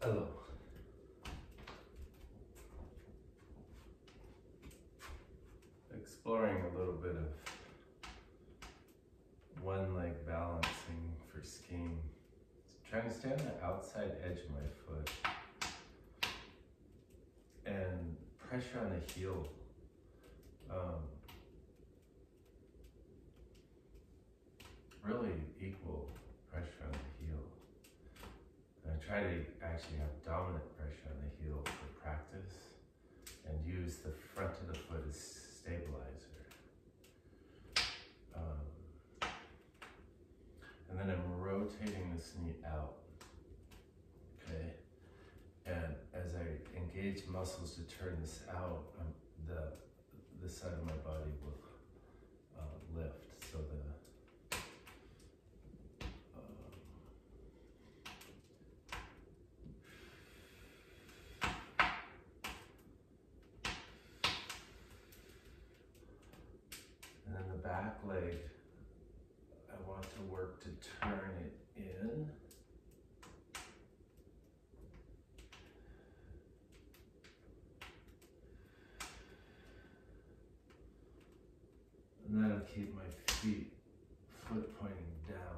Hello. Exploring a little bit of one leg balancing for skiing. Trying to stay on the outside edge of my foot and pressure on the heel. Really equal pressure on the heel. And I try to actually have dominant pressure on the heel for practice and use the front of the foot as stabilizer. And then I'm rotating this knee out, okay? And as I engage muscles to turn this out, the side of my body will lift. So and then the back leg, I want to work to turn it in. And that'll keep my foot pointing down.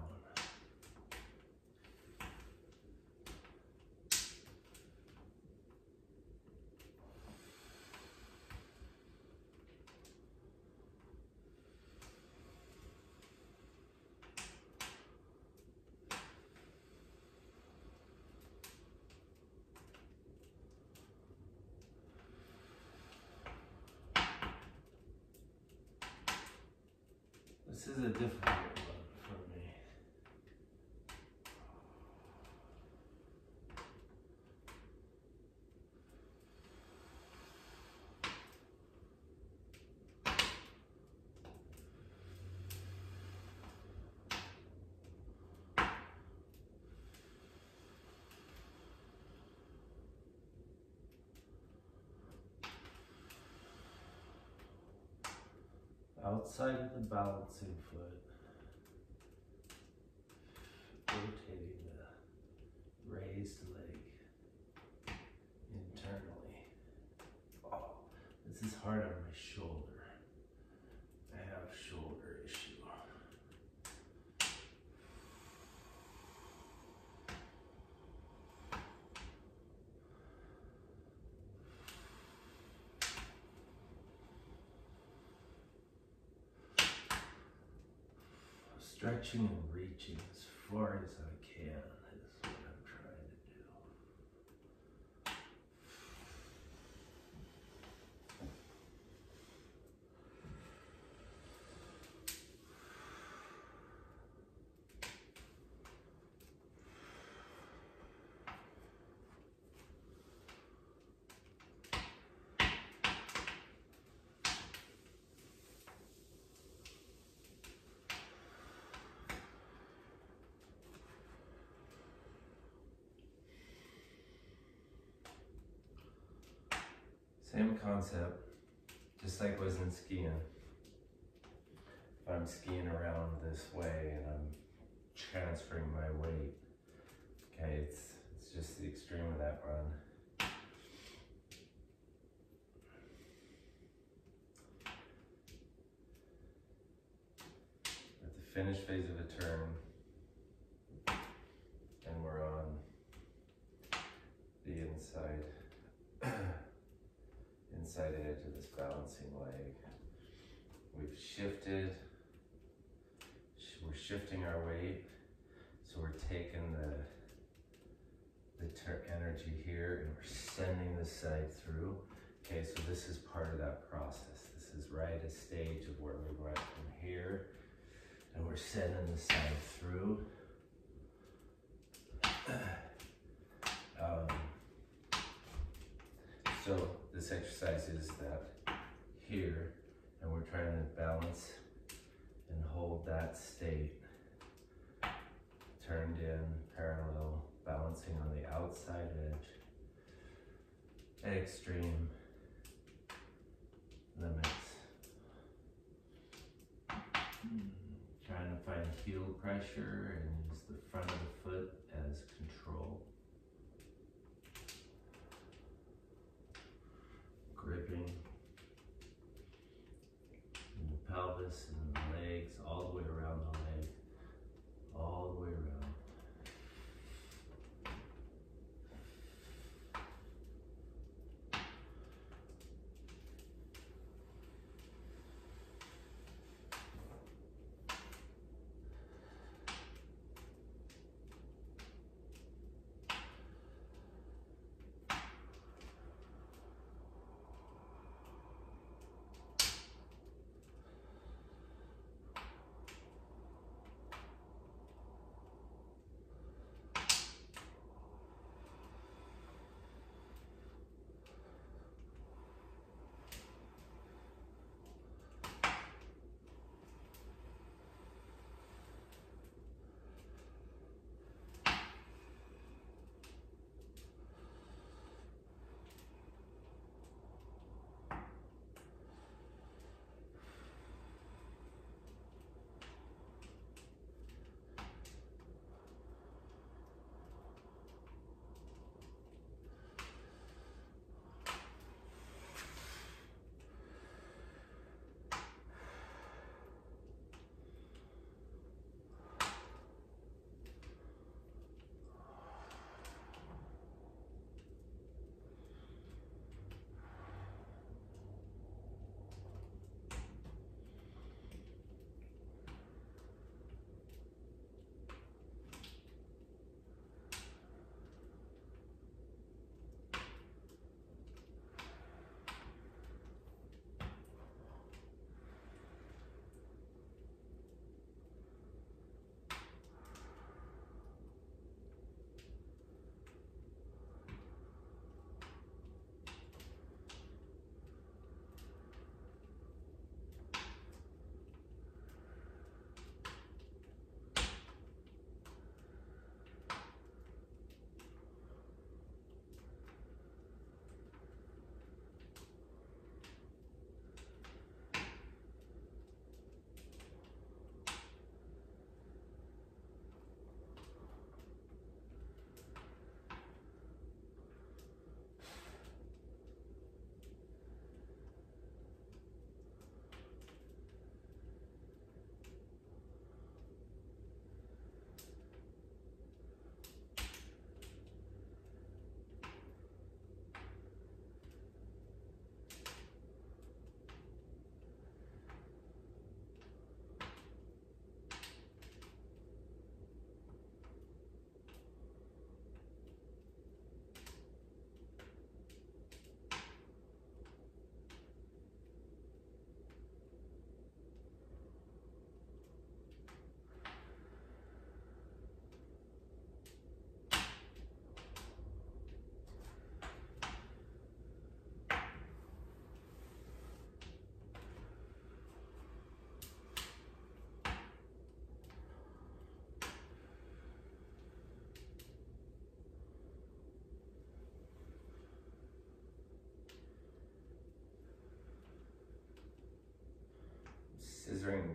This is a difficult one for me. Outside of the balancing foot, rotating the raised leg internally. Oh, this is hard on my shoulder. I have shoulder issue. Stretching and reaching as far as I can is what I'm trying to do. Same concept, just like was in skiing. If I'm skiing around this way and I'm transferring my weight, okay, it's just the extreme of that run. At the finish phase of a turn, and we're on the inside edge of this balancing leg. We've shifted, we're shifting our weight, so we're taking the energy here and we're sending the side through. Okay, so this is part of that process. This is right a stage of where we went from here, and we're sending the side through. So this exercise is that here, and we're trying to balance and hold that state. Turned in, parallel, balancing on the outside edge. Extreme limits. Trying to find heel pressure and use the front of the foot as control.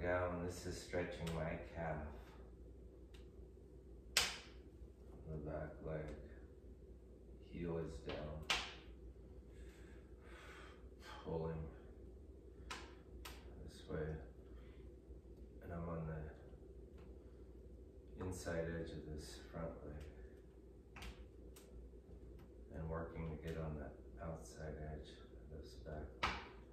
down. This is stretching my calf, the back leg, heel is down, pulling this way, and I'm on the inside edge of this front leg and working to get on that outside edge of this back leg.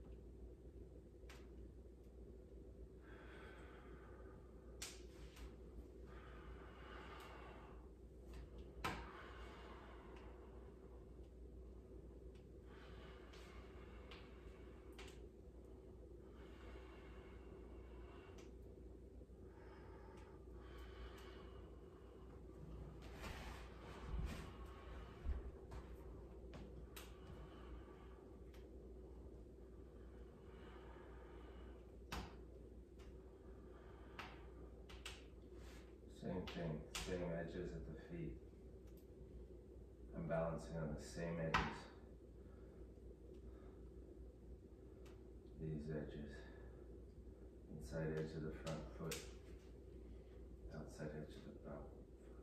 Same thing, same edges at the feet. I'm balancing on the same edges. These edges. Inside edge of the front foot. Outside edge of the back foot.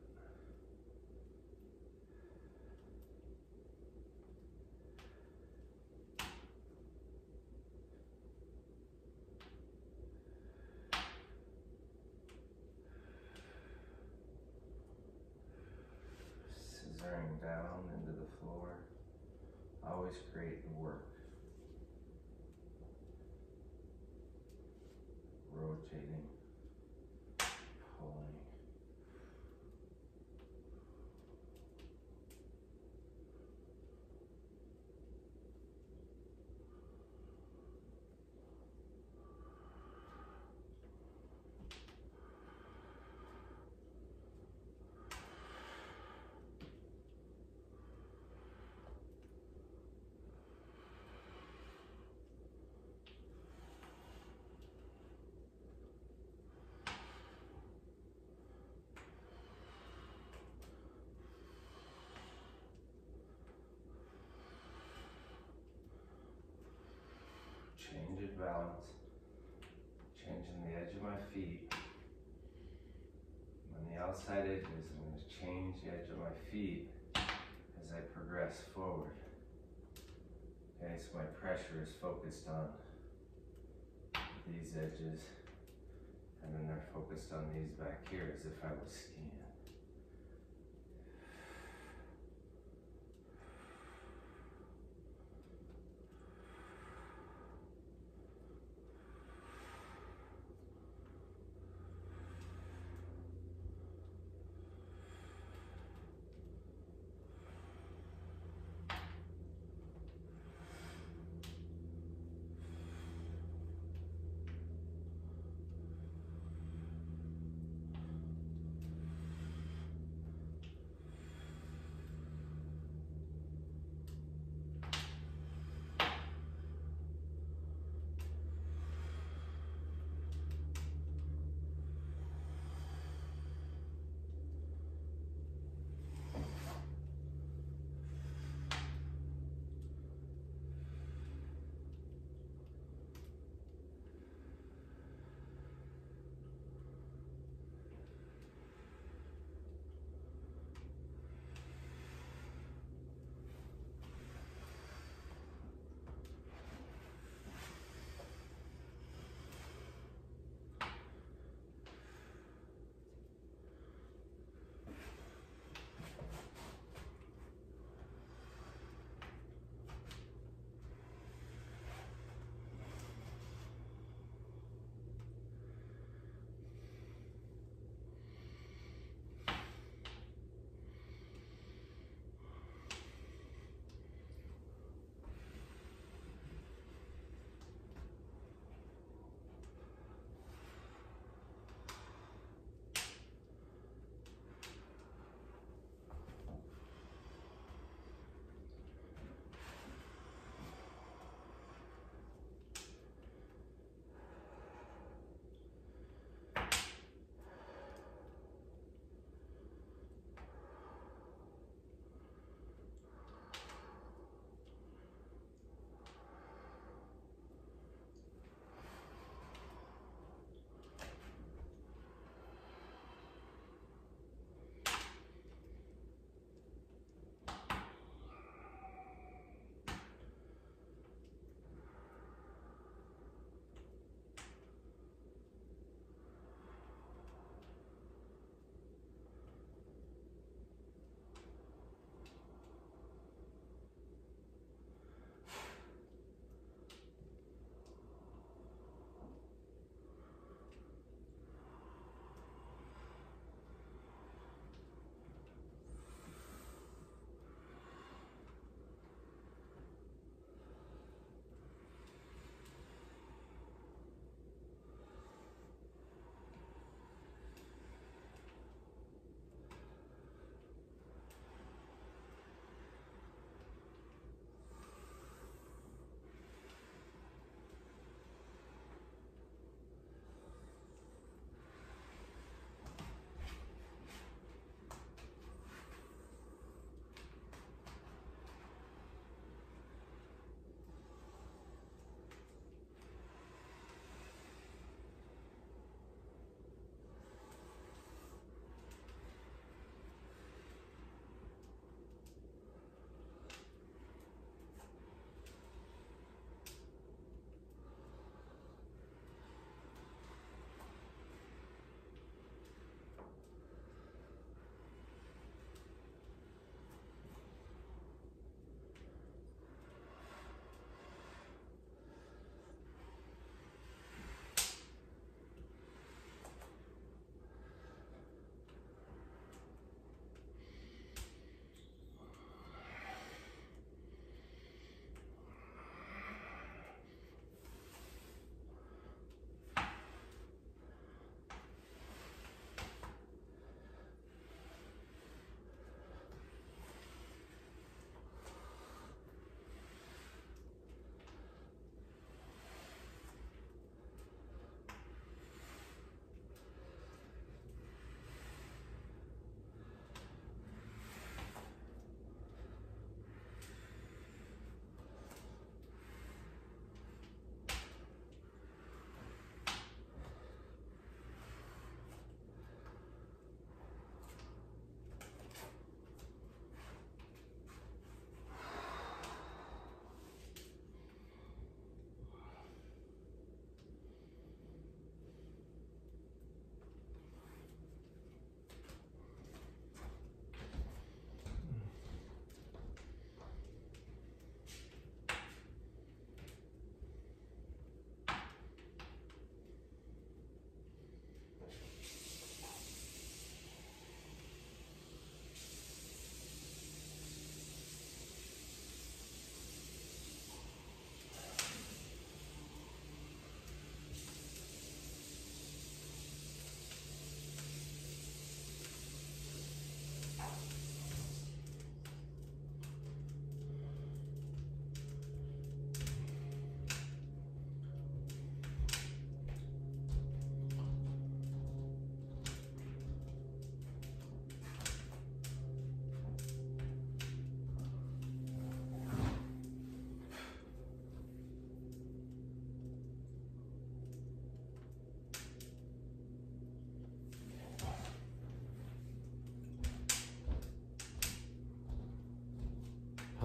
Scissoring down into the floor. Always create work. Rotating, pulling. Change of balance, changing the edge of my feet. On the outside edges, I'm going to change the edge of my feet as I progress forward. Okay, so my pressure is focused on these edges, and then they're focused on these back here as if I was skiing.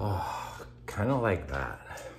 Oh, kind of like that.